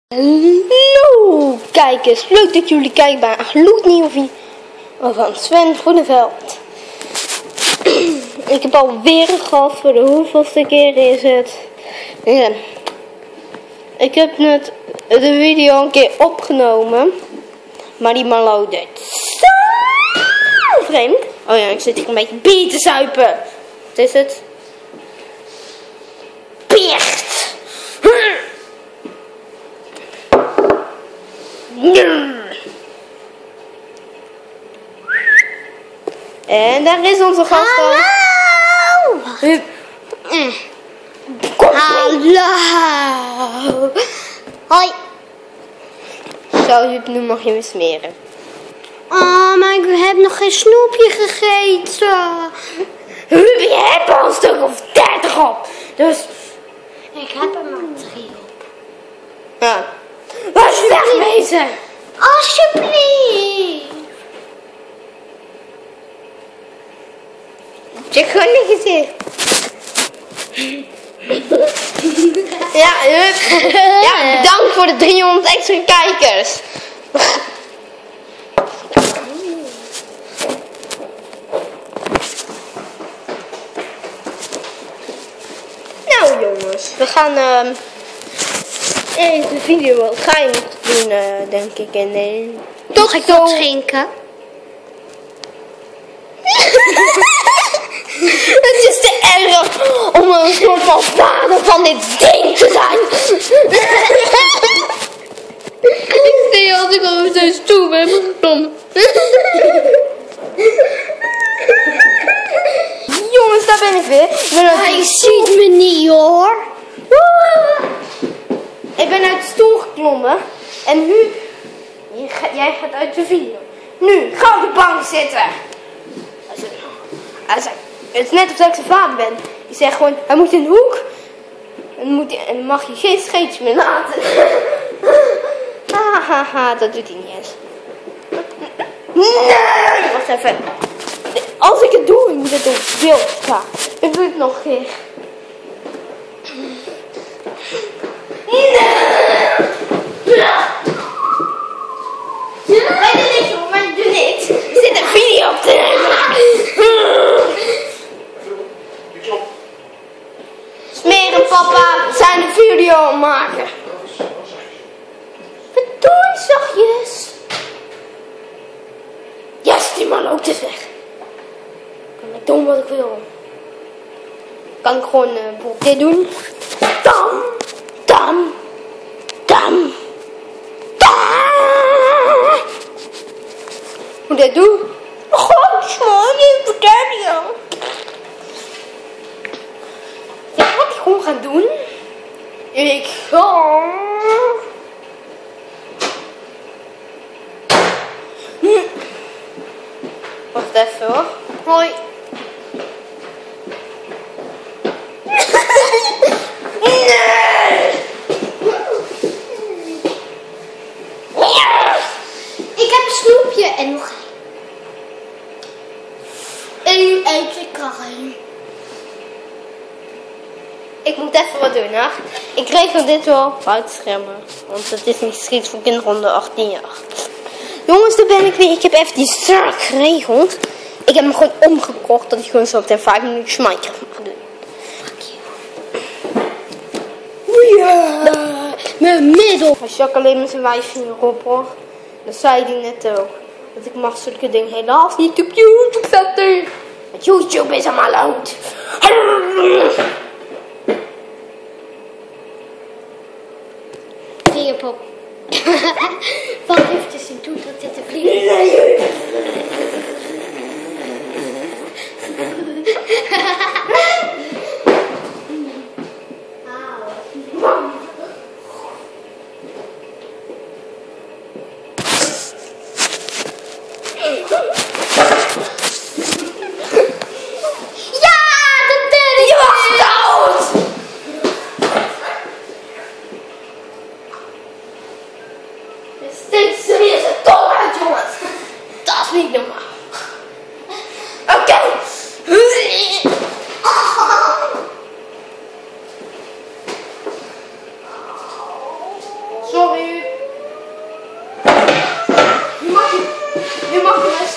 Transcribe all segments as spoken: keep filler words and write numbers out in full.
Hallo kijkers, leuk dat jullie kijken bij een gloednieuwe video van Sven Groeneveld. Ik heb alweer een gast, voor de hoeveelste keer is het. Ja. Ik heb net de video een keer opgenomen, maar die Malo deed zo vreemd. Oh ja, ik zit hier een beetje bier te zuipen. Wat is het? Peert! En daar is onze gast al. Hallo! Hallo! Hoi! Zo, nu mag je me smeren. Oh, maar ik heb nog geen snoepje gegeten. Hubi, je hebt al een stuk of dertig op. Dus. Ik heb er maar drie op. Ja. Waar is wegwezen? Alsjeblieft! Check gewoon je gezicht. Ja, hup. Ja, bedankt voor de driehonderd extra kijkers. Nou jongens, we gaan uh, even de video wat geinig doen, uh, denk ik. En uh, tot Mag ik wat schenken? Het is te erg om een soort van vader van dit ding te zijn. Ik zie als ik over zijn stoel heb geklommen. Jongens, daar ben ik weer. Ik ben uit Hij ziet me niet hoor. Ik ben uit de stoel geklommen. En nu, jij gaat uit de video. Nu, ga op de bank zitten. Hij zei, het is net alsof ik zijn vader ben. Die zegt gewoon, hij moet in de hoek. En, moet hij, en mag je geen scheetje meer laten. Hahaha, dat doet hij niet eens. Nee, wacht even. Als ik het doe, ik moet het op beeld staan. Ik doe het nog een keer. Nee. Wij doen niks, jongen, wij doen niks. Er zit een video op te nemen. Smeren, papa, we zijn een video aan het maken. Wat doe je zachtjes? Yes, die man ook is weg. Kan ik doen wat ik wil. Kan ik gewoon uh, bijvoorbeeld dit doen. Tam, tam, tam, tam. Hoe dat doe? God, man, niet vertellen. Ja, wat ik gewoon ga doen. Ik ga. Hm. Wacht even hoor. Hoi. Nee! Ik heb een snoepje en nog één. En nu eet ik er een. Ik moet even wat doen, hè. Ik regel dit wel buiten schermen. Want het is niet geschikt voor kinderen onder achttien jaar. Jongens, daar ben ik weer. Ik heb even die strak geregeld. Ik heb hem gewoon omgekocht. Dat ik gewoon zo op de vijf minuten Minecraft mag doen. Ja, mijn middel. Als Jacques alleen met zijn wijsje erop hoor. Dat zei hij net ook. Dat ik mag zulke dingen helaas niet op YouTube zetten. Want YouTube is allemaal oud. Vingerpop. Wacht eventjes in toe dat dit te vliegen. Nee. Steeds serieus een tol uit, jongens. Dat is niet normaal. Oké. Okay. Sorry.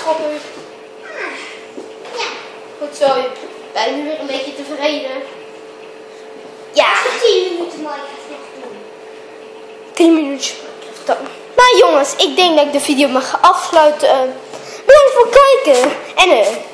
schatje. Ja. Goed zo, je bent nu weer een beetje tevreden. Ja. tien minuten Minecraft nog doen. tien minuutjes Minecraft dan. Nou jongens, ik denk dat ik de video mag afsluiten. Bedankt voor het kijken. En eh...